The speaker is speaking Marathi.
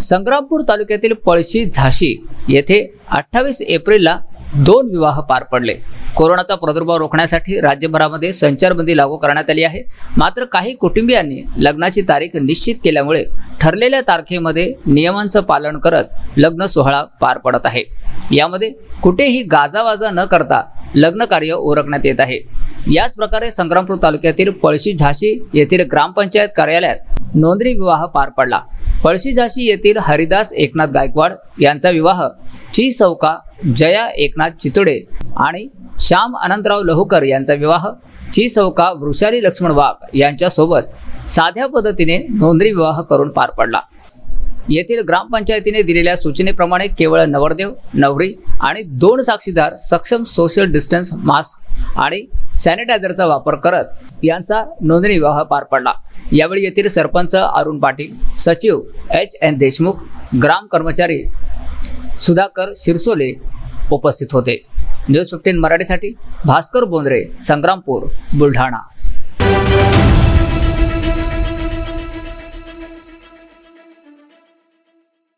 संग्रामपूर तालुक्यातील पळशी झाशी येथे 28 एप्रिलला 2 विवाह पार पडले। कोरोनाचा प्रादुर्भाव रोखण्यासाठी राज्यभरामध्ये संचारबंदी लागू करण्यात आली आहे। मात्र काही कुटुंबियांनी लग्नाची तारीख निश्चित केल्यामुळे ठरलेल्या तारखेमध्ये नियमांचं पालन करत लग्न सोहळा पार पडत आहे। यामध्ये कुठेही गाजावाजा न करता लग्न कार्य उरकण्यात येत आहे। याच प्रकारे संग्रामपूर तालुक्यातील पळशी झाशी येथील ग्रामपंचायत कार्यालयात नोंदणी विवाह पार पडला। पळशी झाशी येथील हरिदास एकनाथ गायकवाड यांचा विवाह चिचौका जया एकनाथ चितोडे आणि श्याम अनंतराव लहुकर यांचा विवाह चिचौका वृषाली लक्ष्मण वाघ यांच्या सोबत साध्या पद्धतीने नोंदणी विवाह करून पार पडला। येथील ग्रामपंचायतीने दिलेल्या सूचनेप्रमाणे केवळ नवरदेव नवरी आणि 2 साक्षीदार सक्षम सोशल डिस्टन्स मास्क आणि सॅनिटायझरचा वापर करत यांचा नोंदणी विवाह पार पडला। यावेळी येथील सरपंच अरुण पाटील, सचिव HN देशमुख, ग्राम कर्मचारी सुधाकर शिरसोले उपस्थित होते। न्यूज 15 मराठीसाठी भास्कर बोंद्रे, संग्रामपूर, बुलढाणा।